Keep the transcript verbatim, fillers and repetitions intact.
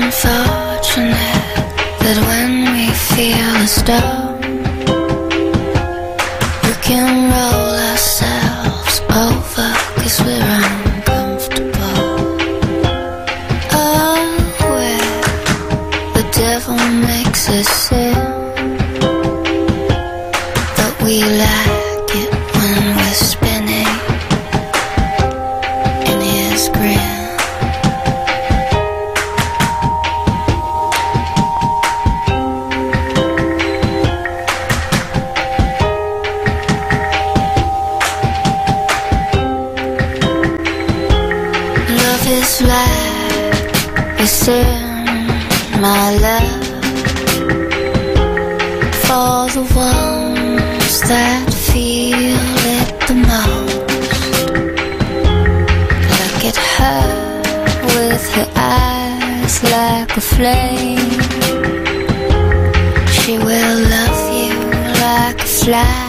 unfortunate that when we feel as though we can roll ourselves over 'cause we're uncomfortable. Oh, where the devil makes us sin, but we like it when we're spinning in his grin. It's like a sin, my love, for the ones that feel it the most. Look at her with her eyes like a flame. She will love you like a fly.